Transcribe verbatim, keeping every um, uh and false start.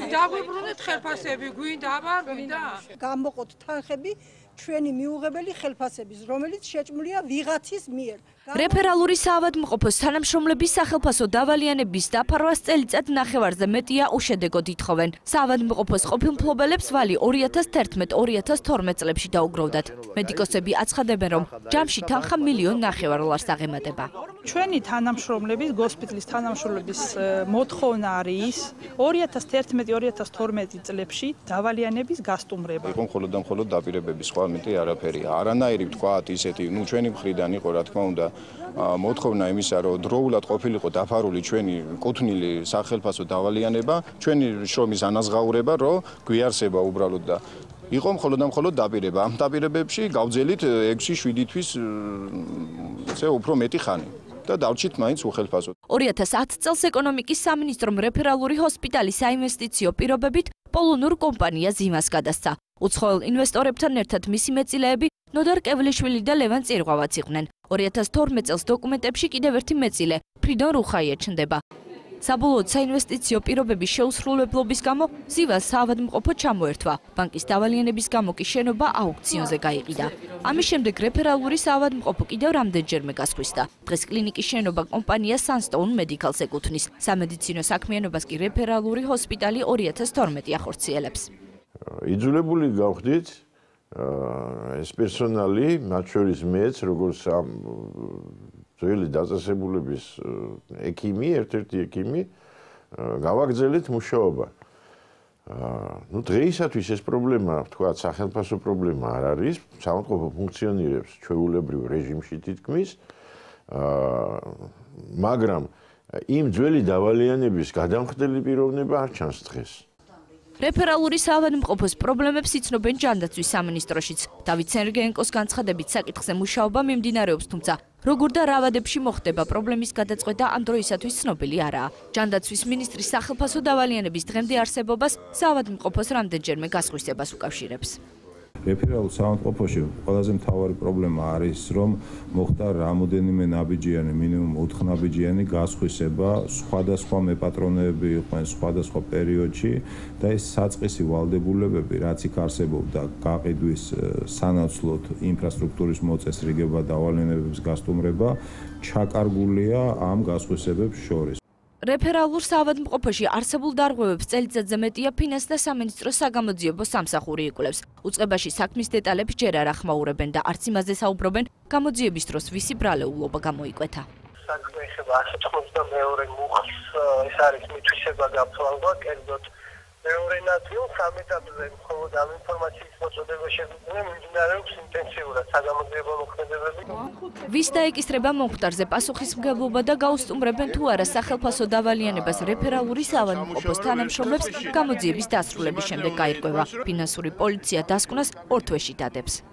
დაგვიბრუნეთ ხელფასები, გვინდა, აბა, გვინდა. გამოყოთ თანხები ჩვენი მიუღებელი ხელფასების, რომელიც შეჭმულია ვიღაცის მიერ. რეფერალური საავადმყოფოს თანამშრომლების სახელფასო დავალიანების დაფარვას წელიწად ნახევარზე მეტია უშედეგოდ ითხოვენ. საავადმყოფოს ყოფილ მფლობელებს ვალი ორი ათას თერთმეტ ორი ათას თორმეტ წლებში დაუგროვდათ. მედიკოსები აცხადებენ, რომ ჯამში თანხა მილიონ ნახევარ დოლარს აღემატება. ჩვენი თანამშრომლების, გოსპიტალის თანამშრომლების მოთხოვნა არის ორი ათას თერთმეტ ორი ათას თორმეტ წლებში დავალიანების გასტუმრება. იყო მხოლოდ და მხოლოდ დაპირებების სხვა მეტი არაფერი. არანაირი ვთქვათ ისეთი, ნუ ჩვენი მხრიდან იყო რა თქმა უნდა მოთხოვნა იმისა, რომ დროულად ყოფილიყო დაფარული ჩვენი კუთვნილი სახელფასო დავალიანება, ჩვენი შრომის ანაზღაურება, რომ გვიარსება უბრალოდ და იყო მხოლოდ და მხოლოდ დაპირება. ამ დაპირებებში გავძელით ექვსი შვიდი თვის ესე უფრო მეტი ხანი. და დავჭით მაინც უხელფასოდ. ორი ათას ათი წელს ეკონომიკის სამინისტრომ რეფერალური ჰოსპიტალის საინვესტიციო პირობებით პოლონურ კომპანიას ზიმას გადასცა. უცხოელ ინვესტორებთან ერთად მისი მეწილეები ნოდარ კევლიშვილი და ლევან წირღვავაც იყვნენ. ორი ათას თორმეტ წელს დოკუმენტებში კიდევ ერთი მეწილე ფრიდონ რუხაია ჩნდება. საბოლოოდ საინვესტიციო პირობების შეუსრულებლობის გამო ზივას საავადმყოფო ჩამოერთვა. ბანკის დავალიანების გამო კი შენობა აუქციონზე გაიყიდა. ამის შემდეგ რეფერალური საავადმყოფო კიდევ რამდენჯერმე გასხვისდა. დღეს კლინიკის შენობა კომპანია Sunstone Medicals ეკუთვნის. სამედიცინო საქმიანობას კი რეფერალური ჰოსპიტალი ორი ათას თორმეტი ახორციელებს. იძულებული გავხდით ეს პერსონალი, მათ შორის მეც, როგორც ძველი დაწესებულების ექიმი, ერთ-ერთი ექიმი, გავაგრძელეთ მუშაობა. ნუ დღეისათვის ეს პრობლემა, ვთქვათ, სახელმწიფო პრობლემა არ არის, საავადმყოფო ფუნქციონირებს ჩვეულებრივ რეჟიმში თითქმის, მაგრამ იმ ძველი დავალიანების გადამხდელი პიროვნება არ ჩანს დღეს. რეფერალური საავადმყოფოს პრობლემებს იცნობენ ჯანდაცვის სამინისტროშიც. დავით სერგეენკოს განცხადებით საკითხზე მუშაობა მიმდინარეობს, თუმცა როგორ და რა ვადებში მოხდება პრობლემის გადაწყვეტა ამ დროისათვის ცნობილი არაა. ჯანდაცვის მინისტრის სახელფასო დავალიანების დღემდე არსებობას საავადმყოფოს რამდენჯერმე გასხვისებას უკავშირებს. რეფერალურ საავადმყოფოში ყველაზე მთავარი პრობლემა არის, რომ მოხდა რამოდენიმე ნაბიჯიანი, მინიმუმ ოთხ ნაბიჯიანი გასხვისება, სხვადასხვა მეპატრონეები იყვნენ სხვადასხვა პერიოდში და ეს საწყისი ვალდებულებები, რაც იქ არსებობდა გაყიდვის სანაცვლოდ ინფრასტრუქტურის მოწესრიგება, დავალიანებების გასტუმრება, ჩაკარგულია ამ გასხვისებებს შორის. რეფერალურ საავადმყოფოში არსებულ დარღვევებს წელიწადზე მეტია ფინანს და სამინისტროს საგამოძიებო სამსახური იკვლევს. უწყებაში საქმის დეტალებს ჯერ არ ახმაურებენ და არც იმაზე საუბრობენ, გამოძიების დროს ვისი ბრალეულობა გამოიკვეთა. საქმე ეხება εκατს ოცდამეორე მუხლს, ეს არის მითვისება გაფლავდა, კერძოდ მეორე ნაწილს ამ ეტაპზე მხოლოდ ამ ინფორმაციის მოწოდება შეგვიძლია მიმდინარეობს ინტენსიურად საგამოძიებო მოქმედებები. ვის დაეკისრება მომხდარზე პასუხისმგებლობა და გაუსტუმრებენ თუ არა სახელფასო დავალიანებას რეფერალური საავადმყოფოს თანამშრომლებს გამოძიების დასრულების შემდეგ გაირკვევა. ფინანსური პოლიცია დასკვნას ორ თვეში დადებს.